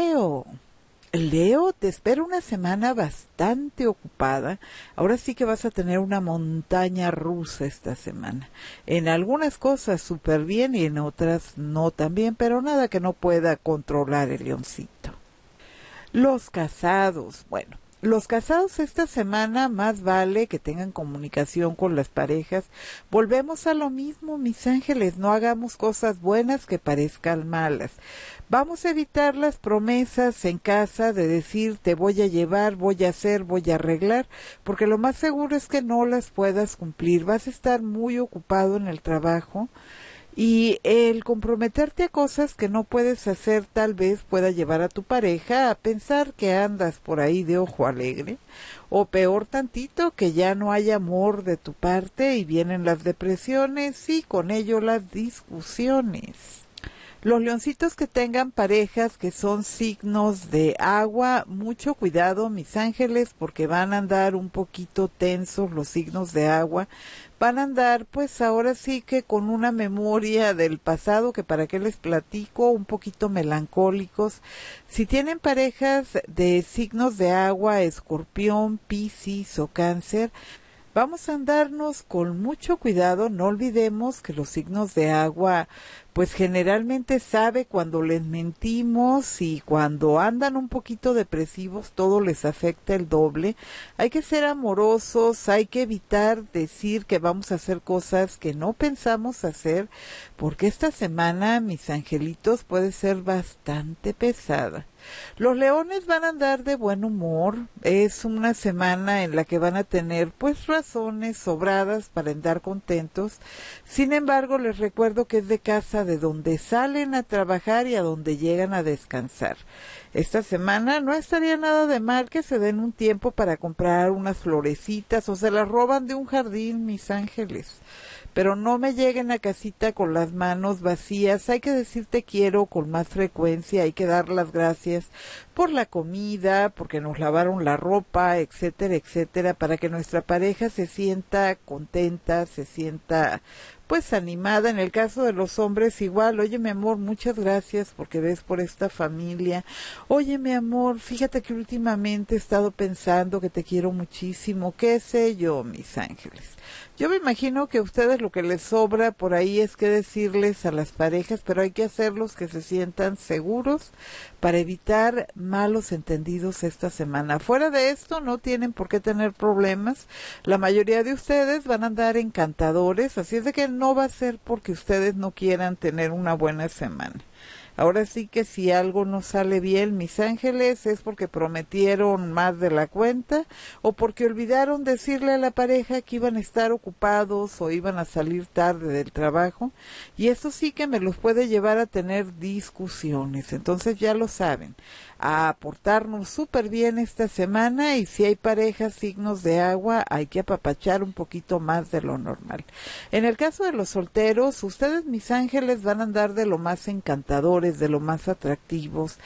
Leo. Leo, te espero una semana bastante ocupada. Ahora sí que vas a tener una montaña rusa esta semana. En algunas cosas súper bien y en otras no tan bien, pero nada que no pueda controlar el leoncito. Los casados, bueno. Los casados esta semana más vale que tengan comunicación con las parejas. Volvemos a lo mismo, mis ángeles, no hagamos cosas buenas que parezcan malas. Vamos a evitar las promesas en casa de decir te voy a llevar, voy a hacer, voy a arreglar, porque lo más seguro es que no las puedas cumplir. Vas a estar muy ocupado en el trabajo. Y el comprometerte a cosas que no puedes hacer tal vez pueda llevar a tu pareja a pensar que andas por ahí de ojo alegre, o peor tantito, que ya no hay amor de tu parte y vienen las depresiones y con ello las discusiones. Los leoncitos que tengan parejas que son signos de agua, mucho cuidado, mis ángeles, porque van a andar un poquito tensos los signos de agua. Van a andar, pues ahora sí que con una memoria del pasado, que para qué les platico, un poquito melancólicos. Si tienen parejas de signos de agua, Escorpión, Piscis o Cáncer, vamos a andarnos con mucho cuidado. No olvidemos que los signos de agua pues generalmente sabe cuando les mentimos, y cuando andan un poquito depresivos todo les afecta el doble. Hay que ser amorosos, hay que evitar decir que vamos a hacer cosas que no pensamos hacer, porque esta semana, mis angelitos, puede ser bastante pesada. Los leones van a andar de buen humor. Es una semana en la que van a tener pues razones sobradas para andar contentos. Sin embargo, les recuerdo que es de casa de donde salen a trabajar y a donde llegan a descansar. Esta semana no estaría nada de mal que se den un tiempo para comprar unas florecitas, o se las roban de un jardín, mis ángeles. Pero no me lleguen a casita con las manos vacías. Hay que decir te quiero con más frecuencia, hay que dar las gracias por la comida, porque nos lavaron la ropa, etcétera, etcétera, para que nuestra pareja se sienta contenta, se sienta pues animada. En el caso de los hombres igual, oye mi amor, muchas gracias porque ves por esta familia. Oye mi amor, fíjate que últimamente he estado pensando que te quiero muchísimo, qué sé yo, mis ángeles. Yo me imagino que a ustedes lo que les sobra por ahí es que decirles a las parejas, pero hay que hacerlos que se sientan seguros para evitar malos entendidos esta semana. Fuera de esto no tienen por qué tener problemas. La mayoría de ustedes van a andar encantadores, así es de que no va a ser porque ustedes no quieran tener una buena semana. Ahora sí que si algo no sale bien, mis ángeles, es porque prometieron más de la cuenta o porque olvidaron decirle a la pareja que iban a estar ocupados o iban a salir tarde del trabajo, y eso sí que me los puede llevar a tener discusiones. Entonces ya lo saben, a portarnos súper bien esta semana, y si hay parejas signos de agua hay que apapachar un poquito más de lo normal. En el caso de los solteros, ustedes, mis ángeles, van a andar de lo más encantadores, de lo más atractivos,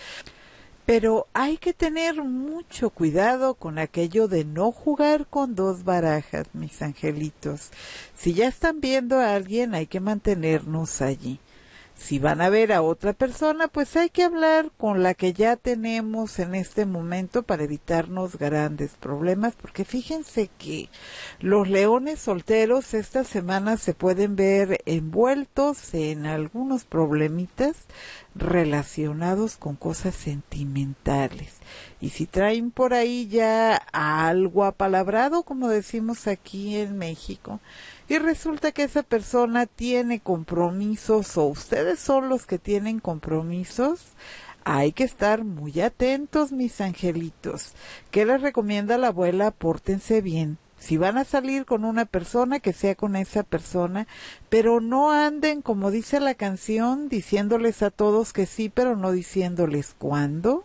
pero hay que tener mucho cuidado con aquello de no jugar con dos barajas, mis angelitos. Si ya están viendo a alguien, hay que mantenernos allí. Si van a ver a otra persona, pues hay que hablar con la que ya tenemos en este momento para evitarnos grandes problemas, porque fíjense que los leones solteros esta semana se pueden ver envueltos en algunos problemitas relacionados con cosas sentimentales. Y si traen por ahí ya algo apalabrado, como decimos aquí en México, y resulta que esa persona tiene compromisos o ustedes son los que tienen compromisos, hay que estar muy atentos, mis angelitos. ¿Qué les recomienda la abuela? Pórtense bien. Si van a salir con una persona, que sea con esa persona, pero no anden, como dice la canción, diciéndoles a todos que sí, pero no diciéndoles cuándo.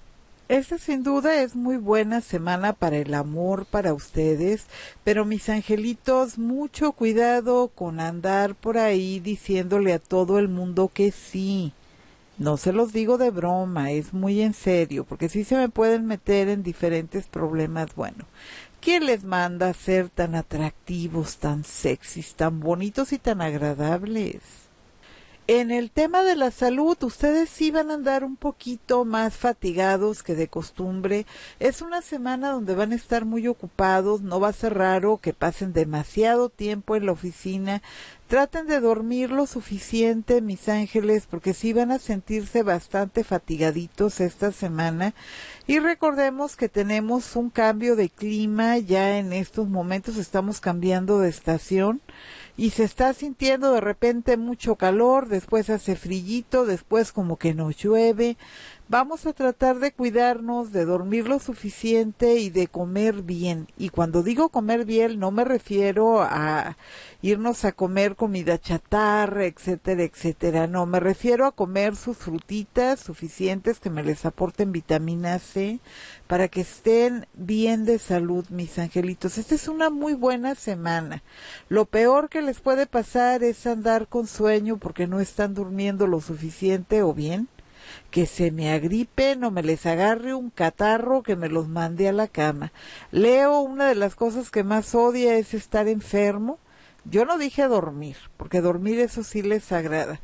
Esta sin duda es muy buena semana para el amor para ustedes, pero mis angelitos, mucho cuidado con andar por ahí diciéndole a todo el mundo que sí. No se los digo de broma, es muy en serio, porque sí se me pueden meter en diferentes problemas. Bueno, ¿quién les manda a ser tan atractivos, tan sexys, tan bonitos y tan agradables? En el tema de la salud, ustedes sí van a andar un poquito más fatigados que de costumbre. Es una semana donde van a estar muy ocupados, no va a ser raro que pasen demasiado tiempo en la oficina. Traten de dormir lo suficiente, mis ángeles, porque sí van a sentirse bastante fatigaditos esta semana. Y recordemos que tenemos un cambio de clima, ya en estos momentos estamos cambiando de estación y se está sintiendo de repente mucho calor, después hace frillito, después como que nos llueve. Vamos a tratar de cuidarnos, de dormir lo suficiente y de comer bien. Y cuando digo comer bien, no me refiero a irnos a comer comida chatarra, etcétera, etcétera. No, me refiero a comer sus frutitas suficientes que me les aporten vitamina C para que estén bien de salud, mis angelitos. Esta es una muy buena semana. Lo peor que les puede pasar es andar con sueño porque no están durmiendo lo suficiente o bien que se me agripen o me les agarre un catarro que me los mande a la cama. Leo, una de las cosas que más odia es estar enfermo. Yo no dije dormir, porque dormir eso sí les agrada,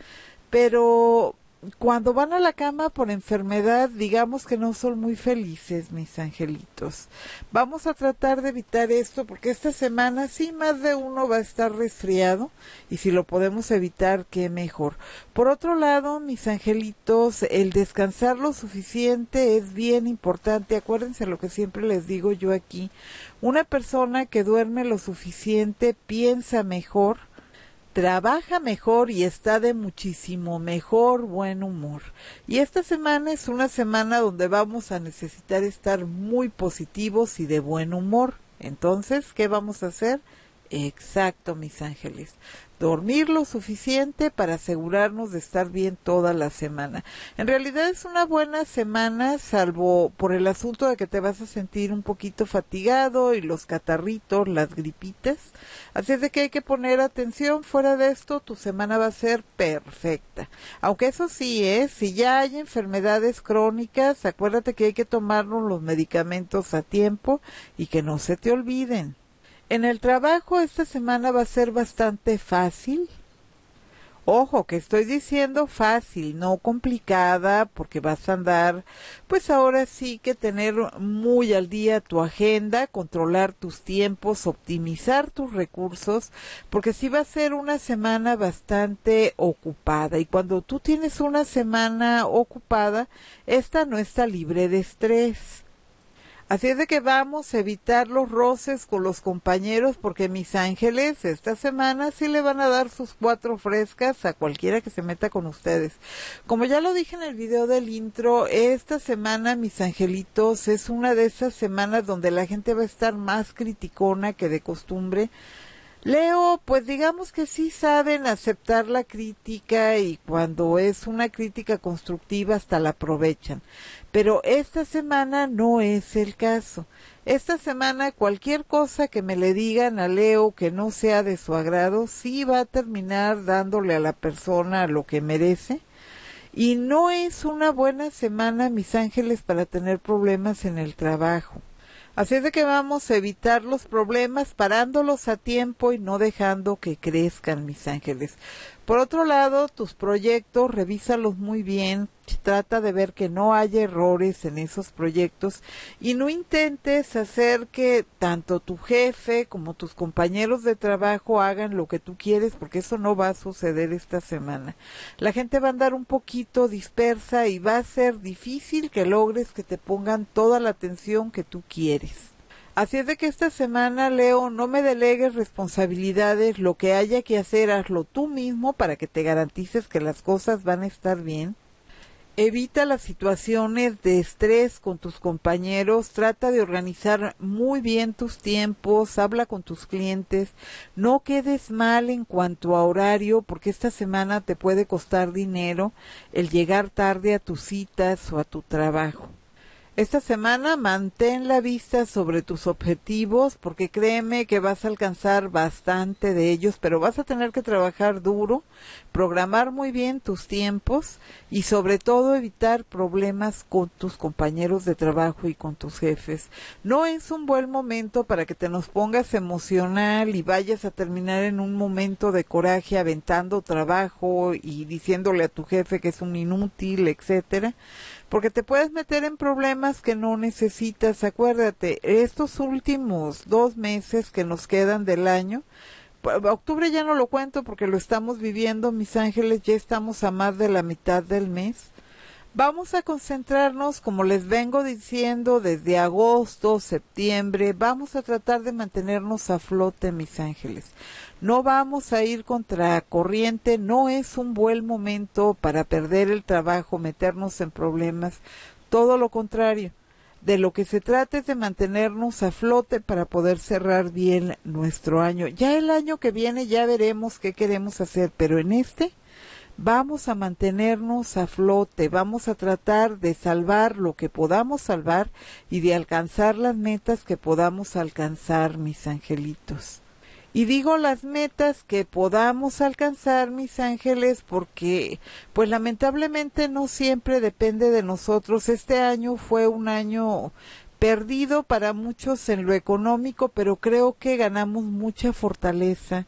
pero cuando van a la cama por enfermedad, digamos que no son muy felices, mis angelitos. Vamos a tratar de evitar esto porque esta semana sí más de uno va a estar resfriado y si lo podemos evitar, qué mejor. Por otro lado, mis angelitos, el descansar lo suficiente es bien importante. Acuérdense lo que siempre les digo yo aquí. Una persona que duerme lo suficiente piensa mejor, trabaja mejor y está de muchísimo mejor buen humor. Y esta semana es una semana donde vamos a necesitar estar muy positivos y de buen humor. Entonces, ¿qué vamos a hacer? Exacto, mis ángeles. Dormir lo suficiente para asegurarnos de estar bien toda la semana. En realidad es una buena semana, salvo por el asunto de que te vas a sentir un poquito fatigado y los catarritos, las gripitas. Así es de que hay que poner atención. Fuera de esto, tu semana va a ser perfecta. Aunque eso sí, si ya hay enfermedades crónicas, acuérdate que hay que tomarnos los medicamentos a tiempo y que no se te olviden. En el trabajo esta semana va a ser bastante fácil. Ojo, que estoy diciendo fácil, no complicada, porque vas a andar, pues ahora sí que tener muy al día tu agenda, controlar tus tiempos, optimizar tus recursos, porque sí va a ser una semana bastante ocupada. Y cuando tú tienes una semana ocupada, esta no está libre de estrés. Así es de que vamos a evitar los roces con los compañeros porque mis ángeles esta semana sí le van a dar sus 4 frescas a cualquiera que se meta con ustedes. Como ya lo dije en el video del intro, esta semana, mis angelitos, es una de esas semanas donde la gente va a estar más criticona que de costumbre. Leo, pues digamos que sí saben aceptar la crítica y cuando es una crítica constructiva hasta la aprovechan. Pero esta semana no es el caso. Esta semana cualquier cosa que me le digan a Leo que no sea de su agrado, sí va a terminar dándole a la persona lo que merece. Y no es una buena semana, mis ángeles, para tener problemas en el trabajo. Así es de que vamos a evitar los problemas parándolos a tiempo y no dejando que crezcan, mis ángeles. Por otro lado, tus proyectos, revísalos muy bien, trata de ver que no haya errores en esos proyectos y no intentes hacer que tanto tu jefe como tus compañeros de trabajo hagan lo que tú quieres, porque eso no va a suceder esta semana. La gente va a andar un poquito dispersa y va a ser difícil que logres que te pongan toda la atención que tú quieres. Así es de que esta semana, Leo, no me delegues responsabilidades, lo que haya que hacer, hazlo tú mismo para que te garantices que las cosas van a estar bien. Evita las situaciones de estrés con tus compañeros, trata de organizar muy bien tus tiempos, habla con tus clientes, no quedes mal en cuanto a horario porque esta semana te puede costar dinero el llegar tarde a tus citas o a tu trabajo. Esta semana mantén la vista sobre tus objetivos porque créeme que vas a alcanzar bastante de ellos, pero vas a tener que trabajar duro, programar muy bien tus tiempos y sobre todo evitar problemas con tus compañeros de trabajo y con tus jefes. No es un buen momento para que te nos pongas emocional y vayas a terminar en un momento de coraje aventando trabajo y diciéndole a tu jefe que es un inútil, etcétera. Porque te puedes meter en problemas que no necesitas. Acuérdate, estos últimos 2 meses que nos quedan del año, octubre ya no lo cuento porque lo estamos viviendo, mis ángeles, ya estamos a más de la mitad del mes. Vamos a concentrarnos, como les vengo diciendo, desde agosto, septiembre, vamos a tratar de mantenernos a flote, mis ángeles. No vamos a ir contra corriente, no es un buen momento para perder el trabajo, meternos en problemas, todo lo contrario. De lo que se trata es de mantenernos a flote para poder cerrar bien nuestro año. Ya el año que viene ya veremos qué queremos hacer, pero en este vamos a mantenernos a flote, vamos a tratar de salvar lo que podamos salvar y de alcanzar las metas que podamos alcanzar, mis angelitos. Y digo las metas que podamos alcanzar, mis ángeles, porque pues lamentablemente no siempre depende de nosotros. Este año fue un año perdido para muchos en lo económico, pero creo que ganamos mucha fortaleza.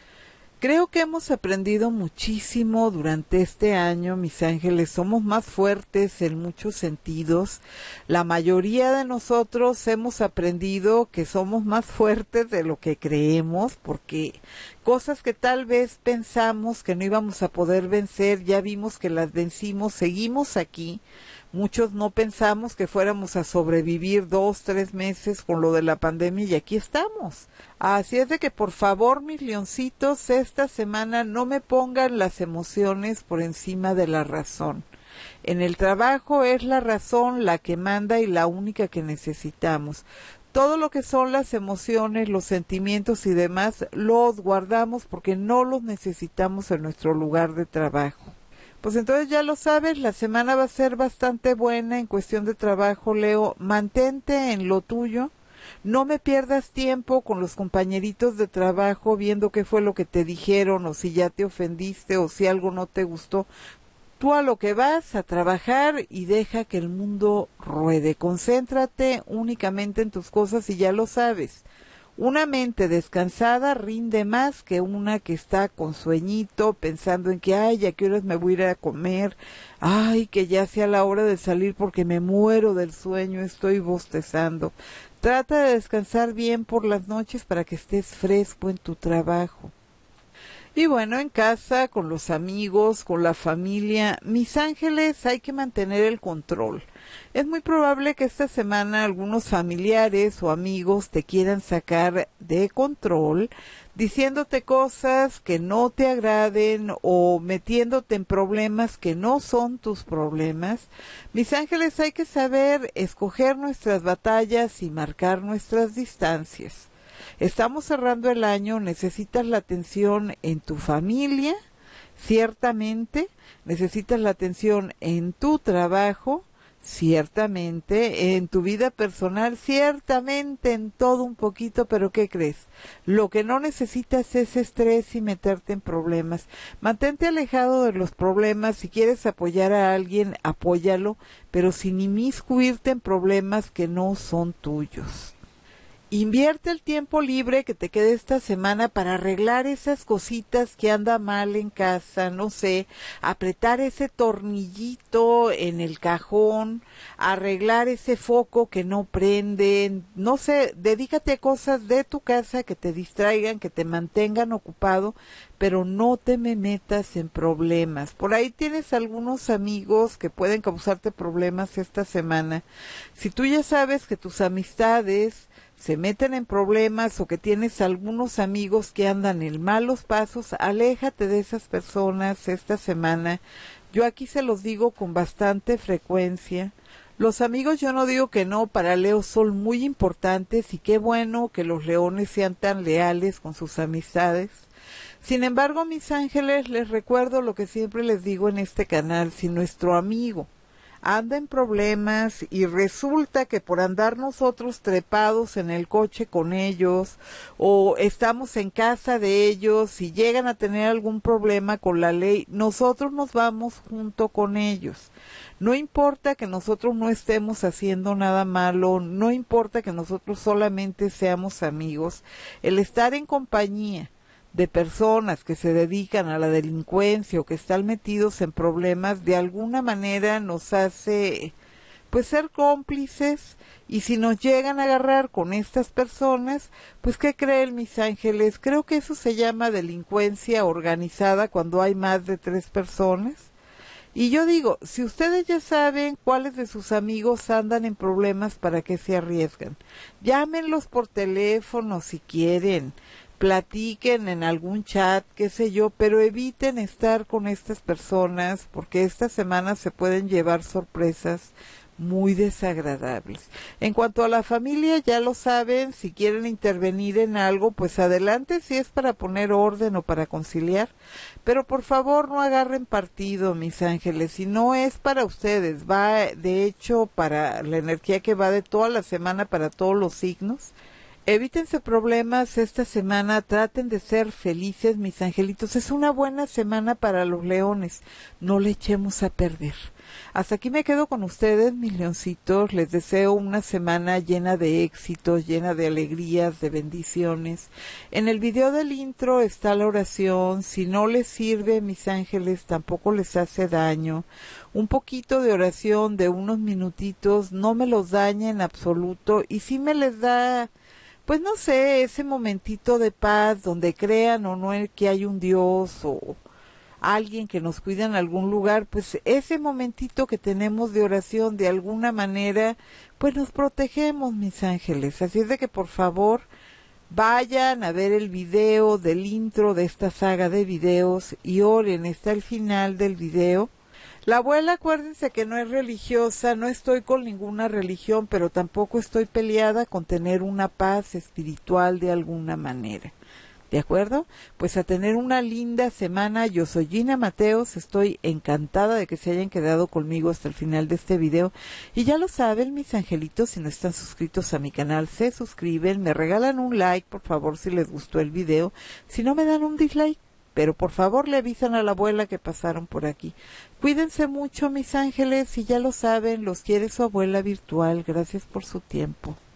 Creo que hemos aprendido muchísimo durante este año, mis ángeles. Somos más fuertes en muchos sentidos. La mayoría de nosotros hemos aprendido que somos más fuertes de lo que creemos, porque cosas que tal vez pensamos que no íbamos a poder vencer, ya vimos que las vencimos, seguimos aquí. Muchos no pensamos que fuéramos a sobrevivir 2, 3 meses con lo de la pandemia y aquí estamos. Así es de que por favor, mis leoncitos, esta semana no me pongan las emociones por encima de la razón. En el trabajo es la razón la que manda y la única que necesitamos. Todo lo que son las emociones, los sentimientos y demás los guardamos porque no los necesitamos en nuestro lugar de trabajo. Pues entonces ya lo sabes, la semana va a ser bastante buena en cuestión de trabajo, Leo. Mantente en lo tuyo, no me pierdas tiempo con los compañeritos de trabajo viendo qué fue lo que te dijeron o si ya te ofendiste o si algo no te gustó. Tú a lo que vas, a trabajar y deja que el mundo ruede. Concéntrate únicamente en tus cosas y ya lo sabes. Una mente descansada rinde más que una que está con sueñito, pensando en que, ay, ¿a qué horas me voy a ir a comer? Ay, que ya sea la hora de salir porque me muero del sueño, estoy bostezando. Trata de descansar bien por las noches para que estés fresco en tu trabajo. Y bueno, en casa, con los amigos, con la familia, mis ángeles, hay que mantener el control. Es muy probable que esta semana algunos familiares o amigos te quieran sacar de control, diciéndote cosas que no te agraden o metiéndote en problemas que no son tus problemas. Mis ángeles, hay que saber escoger nuestras batallas y marcar nuestras distancias. Estamos cerrando el año, necesitas la atención en tu familia, ciertamente, necesitas la atención en tu trabajo, ciertamente, en tu vida personal, ciertamente, en todo un poquito, pero ¿qué crees? Lo que no necesitas es estrés y meterte en problemas. Mantente alejado de los problemas, si quieres apoyar a alguien, apóyalo, pero sin inmiscuirte en problemas que no son tuyos. Invierte el tiempo libre que te quede esta semana para arreglar esas cositas que anda mal en casa, no sé, apretar ese tornillito en el cajón, arreglar ese foco que no prende, no sé, dedícate a cosas de tu casa que te distraigan, que te mantengan ocupado, pero no te me metas en problemas. Por ahí tienes algunos amigos que pueden causarte problemas esta semana. Si tú ya sabes que tus amistades se meten en problemas o que tienes algunos amigos que andan en malos pasos, aléjate de esas personas esta semana. Yo aquí se los digo con bastante frecuencia. Los amigos, yo no digo que no, para Leo son muy importantes y qué bueno que los leones sean tan leales con sus amistades. Sin embargo, mis ángeles, les recuerdo lo que siempre les digo en este canal: si nuestro amigo anda en problemas y resulta que por andar nosotros trepados en el coche con ellos o estamos en casa de ellos y llegan a tener algún problema con la ley, nosotros nos vamos junto con ellos. No importa que nosotros no estemos haciendo nada malo, no importa que nosotros solamente seamos amigos, el estar en compañía de personas que se dedican a la delincuencia o que están metidos en problemas, de alguna manera nos hace pues ser cómplices, y si nos llegan a agarrar con estas personas, pues ¿qué creen, mis ángeles? Creo que eso se llama delincuencia organizada cuando hay más de 3 personas. Y yo digo, si ustedes ya saben cuáles de sus amigos andan en problemas, ¿para qué se arriesgan? Llámenlos por teléfono si quieren, platiquen en algún chat, qué sé yo, pero eviten estar con estas personas porque esta semana se pueden llevar sorpresas muy desagradables. En cuanto a la familia, ya lo saben, si quieren intervenir en algo, pues adelante, si es para poner orden o para conciliar, pero por favor no agarren partido, mis ángeles, si no es para ustedes, va de hecho para la energía que va de toda la semana para todos los signos. Evítense problemas esta semana, traten de ser felices, mis angelitos. Es una buena semana para los leones, no le echemos a perder. Hasta aquí me quedo con ustedes, mis leoncitos. Les deseo una semana llena de éxitos, llena de alegrías, de bendiciones. En el video del intro está la oración. Si no les sirve, mis ángeles, tampoco les hace daño. Un poquito de oración de unos minutitos no me los daña en absoluto, y sí me les da, pues no sé, ese momentito de paz donde crean o no que hay un Dios o alguien que nos cuida en algún lugar, pues ese momentito que tenemos de oración de alguna manera, pues nos protegemos, mis ángeles. Así es de que por favor vayan a ver el video del intro de esta saga de videos y oren, está al final del video. La abuela, acuérdense que no es religiosa, no estoy con ninguna religión, pero tampoco estoy peleada con tener una paz espiritual de alguna manera. ¿De acuerdo? Pues a tener una linda semana. Yo soy Gina Mateos, estoy encantada de que se hayan quedado conmigo hasta el final de este video. Y ya lo saben, mis angelitos, si no están suscritos a mi canal, se suscriben, me regalan un like, por favor, si les gustó el video. Si no, me dan un dislike, pero por favor le avisan a la abuela que pasaron por aquí. Cuídense mucho, mis ángeles, y ya lo saben, los quiere su abuela virtual. Gracias por su tiempo.